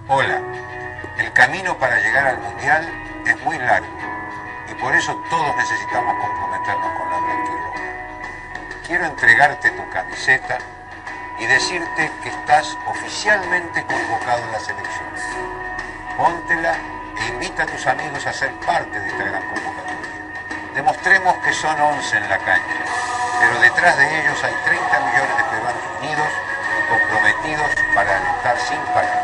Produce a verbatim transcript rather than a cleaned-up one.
Hola, el camino para llegar al Mundial es muy largo y por eso todos necesitamos comprometernos con la blanquirroja. Quiero entregarte tu camiseta y decirte que estás oficialmente convocado en la selección. Póntela e invita a tus amigos a ser parte de esta gran convocatoria. Demostremos que son once en la cancha, pero detrás de ellos hay treinta millones de peruanos unidos y comprometidos para alentar sin parar.